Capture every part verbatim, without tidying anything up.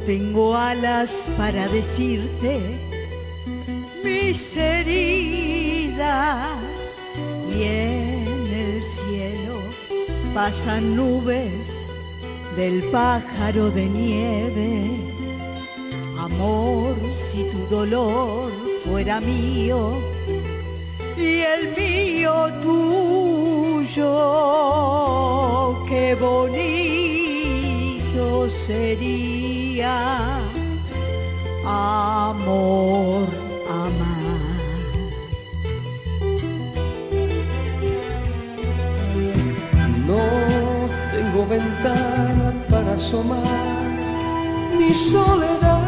tengo alas para decirte mis heridas, y en el cielo pasan nubes del pájaro de nieve. Amor, si tu dolor fuera mío y el mío tuyo, qué bonito sería, amor, amar. No tengo ventana para asomar mi soledad,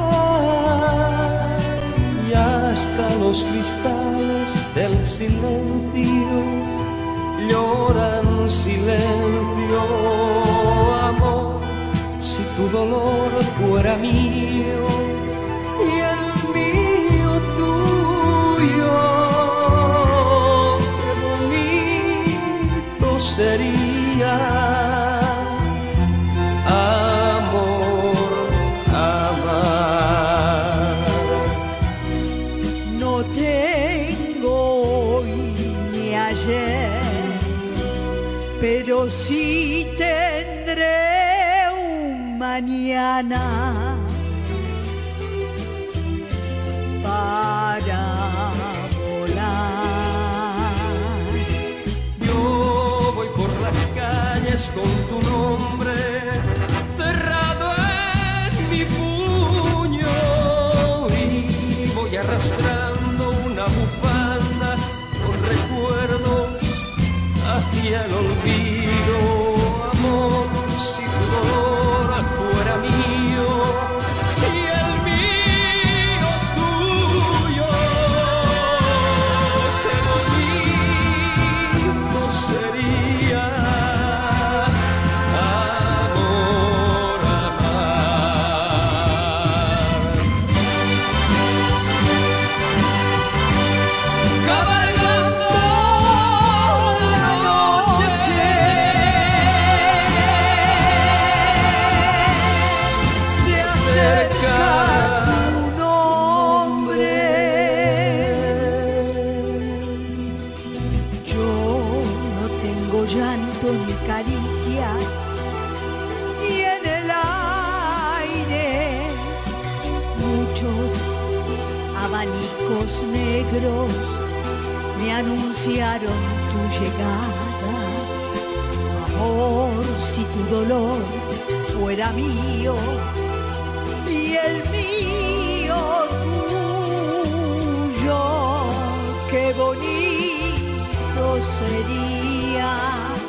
y hasta los cristales del silencio lloran silencio. Amor, si tu dolor fuera mío y el mío tuyo, qué bonito sería, amor, amar. No tengo hoy ni ayer, pero sí tendré un mañana para volar. Yo voy por las calles con tu nombre cerrado en mi puño, y voy arrastrando una bufanda con recuerdos hacia el olvido. Amor, si tu dolor fuera mío y el mío tuyo, qué bonito sería, amor, amar. Cabalgando la noche, se acerca tu nombre. Yo no tengo llanto ni caricia, y en el aire muchos abanicos negros me anunciaron tu llegada. Amor, si tu dolor fuera mío y el mío tuyo, qué bonito sería.